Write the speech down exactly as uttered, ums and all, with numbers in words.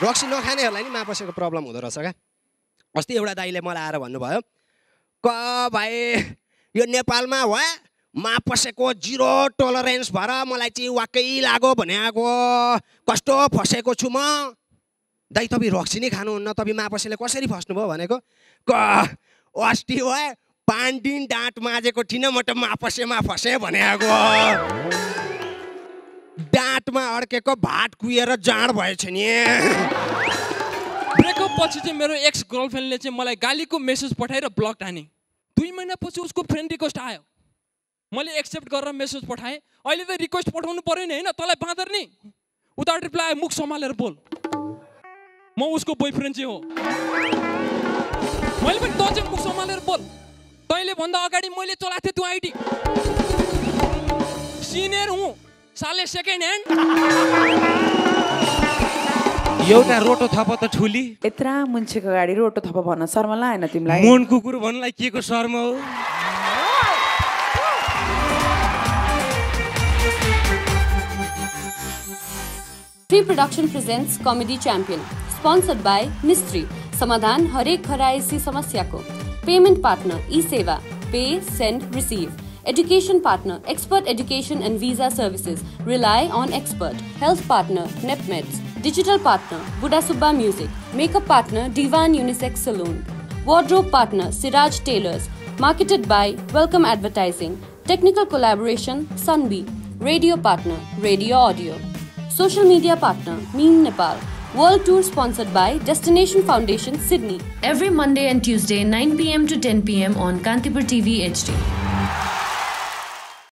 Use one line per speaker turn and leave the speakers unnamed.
रक्सी नखानेहरूलाई नि मापसेको प्रब्लम हुँदो रहेछ क्या। अस्ति एउटा दाइले मलाई आएर भन्नुभयो, क भाइ यो नेपालमा हो मापसेको जिरो टलरेन्स भएर मलाई चाहिँ वाक्कै लाग्यो भने आएको कस्तो फसेको छु म। दाइ तपाईँ रक्सी नै खानुहुन्न, तपाईँ मापसेले कसरी फस्नुभयो भनेको, क अस्ति हो पाँच दिन दाँत माझेको थिइनँ म त मापसेमा फसेँ भने आएको। दाँतमा अड्केको भात कुहिएर जाँड भएछ नि।
ब्रेकअप पछि चाहिँ मेरो एक्स गर्लफ्रेन्डले चाहिँ मलाई गालीको मेसेज पठाएर ब्लक हाने। दुई महिनापछि उसको फ्रेन्ड रिक्वेस्ट आयो, मैले एक्सेप्ट गरेर मेसेज पठाएँ। अहिले त रिक्वेस्ट पठाउनु पर्यो नि होइन, तँलाई बाँदर नि। उता रिप्लाई मुख सम्हालेर बोल, म उसको बोयफ्रेन्ड चाहिँ हो। मैले पनि तँ चाहिँ मुख सम्हालेर बोल, तैँले भन्दा अगाडि मैले चलाएको थिएँ त्यो आइडी। सिनियर हुँ साले सेकेन्ड ह्यान्ड।
एउटा रोटो थप त ठुली।
यत्रा मुन्छेको गाडी रोटो थप भन्न शर्म लागेन तिमीलाई?
मन कुकुर भन्नलाई के को शर्म हो?
Free Production presents Comedy Champion, sponsored by Mistry. समाधान हरेक घरायसी समस्याको। Payment partner eSeva, pay, send, receive. Education partner Expert Education and Visa Services. Rely on expert. Health partner NepMeds. Digital partner Buddha Subba Music. Makeup partner Divan Unisex Saloon. Wardrobe partner Siraj Tailors. Marketed by Welcome Advertising. Technical collaboration Sunbee. Radio partner Radio Audio. Social media partner Meme Nepal. World tour sponsored by Destination Foundation Sydney. Every Monday and Tuesday nine p m to ten p m on Kantipur T V H D.